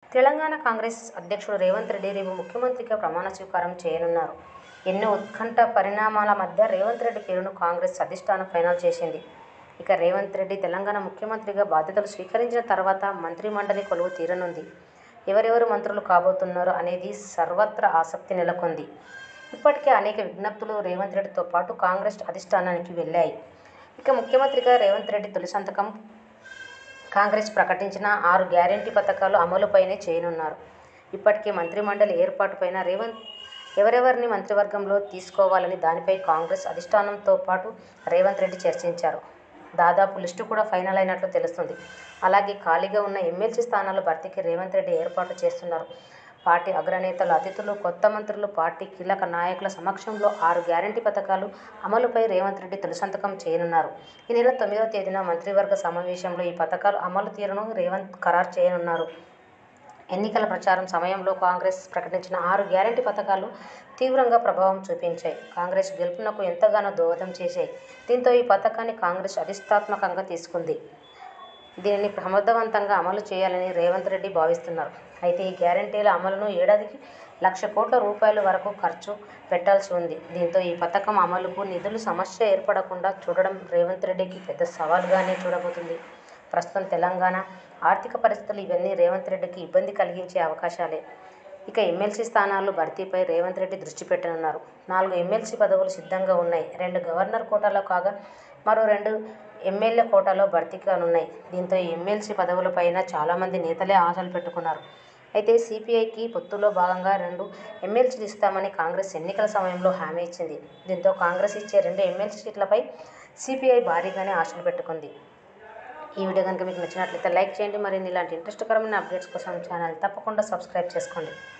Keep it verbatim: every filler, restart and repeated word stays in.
తెలంగాణ కాంగ్రెస్ అధ్యక్షుడు రేవంత్ రెడ్డి రేపు ముఖ్యమంత్రిగా ప్రమాణ స్వీకారం చేయనున్నారు. ఎన్నో ఉత్కంఠ పరిణామాల మధ్య రేవంత్ రెడ్డి పేరును కాంగ్రెస్ అధిష్ఠానం ఫైనల్ చేసింది. ఇక రేవంత్ రెడ్డి తెలంగాణ ముఖ్యమంత్రిగా బాధ్యతలు స్వీకరించిన తర్వాత మంత్రిమండలి కొలువు తీరనుంది. ఎవరెవరు మంత్రులు కాబోతున్నారో అనేది సర్వత్రా ఆసక్తి నెలకొంది. ఇప్పటికే అనేక విజ్ఞప్తులు రేవంత్ రెడ్డితో పాటు కాంగ్రెస్ అధిష్ఠానానికి వెళ్లాయి. ఇక ముఖ్యమంత్రిగా రేవంత్ రెడ్డి తొలి సంతకం కాంగ్రెస్ ప్రకటించిన ఆరు గ్యారంటీ పథకాలు అమలుపైనే చేయనున్నారు. ఇప్పటికే మంత్రిమండలి ఏర్పాటుపైన రేవంత్ ఎవరెవరిని మంత్రివర్గంలో తీసుకోవాలని దానిపై కాంగ్రెస్ అధిష్ఠానంతో పాటు రేవంత్ రెడ్డి చర్చించారు. దాదాపు లిస్టు కూడా ఫైనల్ అయినట్లు తెలుస్తుంది. అలాగే ఖాళీగా ఉన్న ఎమ్మెల్సీ స్థానాల భర్తీకి రేవంత్ రెడ్డి ఏర్పాట్లు చేస్తున్నారు. పార్టీ అగ్రనేతలు, అతిథులు, కొత్త మంత్రులు, పార్టీ కీలక నాయకుల సమక్షంలో ఆరు గ్యారంటీ పథకాలు అమలుపై రేవంత్ రెడ్డి తొలి సంతకం చేయనున్నారు. ఈ నెల తొమ్మిదవ తేదీన మంత్రివర్గ సమావేశంలో ఈ పథకాలు అమలు తీరును రేవంత్ ఖరారు చేయనున్నారు. ఎన్నికల ప్రచారం సమయంలో కాంగ్రెస్ ప్రకటించిన ఆరు గ్యారంటీ పథకాలు తీవ్రంగా ప్రభావం చూపించాయి. కాంగ్రెస్ గెలుపునకు ఎంతగానో దోహదం చేశాయి. దీంతో ఈ పథకాన్ని కాంగ్రెస్ ప్రతిష్ఠాత్మకంగా తీసుకుంది. దీనిని సమర్థవంతంగా అమలు చేయాలని రేవంత్ రెడ్డి భావిస్తున్నారు. అయితే ఈ గ్యారంటీల అమలును ఏడాదికి లక్ష కోట్ల రూపాయల వరకు ఖర్చు పెట్టాల్సి ఉంది. దీంతో ఈ పథకం అమలుకు నిధులు సమస్య ఏర్పడకుండా చూడడం రేవంత్ రెడ్డికి పెద్ద సవాల్గానే చూడబోతుంది. ప్రస్తుతం తెలంగాణ ఆర్థిక పరిస్థితులు ఇవన్నీ రేవంత్ రెడ్డికి ఇబ్బంది కలిగించే అవకాశాలే. ఇక ఎమ్మెల్సీ స్థానాలు భర్తీపై రేవంత్ రెడ్డి దృష్టి పెట్టనున్నారు. నాలుగు ఎమ్మెల్సీ పదవులు సిద్ధంగా ఉన్నాయి. రెండు గవర్నర్ కోటాలో కాగా మరో రెండు ఎమ్మెల్యే కోటాలో భర్తీ కానున్నాయి. దీంతో ఈ ఎమ్మెల్సీ పదవులపైన చాలామంది నేతలే ఆశలు పెట్టుకున్నారు. అయితే సీపీఐకి పొత్తులో భాగంగా రెండు ఎమ్మెల్సీలు ఇస్తామని కాంగ్రెస్ ఎన్నికల సమయంలో హామీ ఇచ్చింది. దీంతో కాంగ్రెస్ ఇచ్చే రెండు ఎమ్మెల్సీ సీట్లపై సీపీఐ భారీగానే ఆశలు పెట్టుకుంది. ఈ వీడియో కనుక మీకు నచ్చినట్లయితే లైక్ చేయండి. మరిన్ని ఇలాంటి ఇంట్రెస్ట్కరమైన అప్డేట్స్ కోసం ఛానల్ తప్పకుండా సబ్స్క్రైబ్ చేసుకోండి.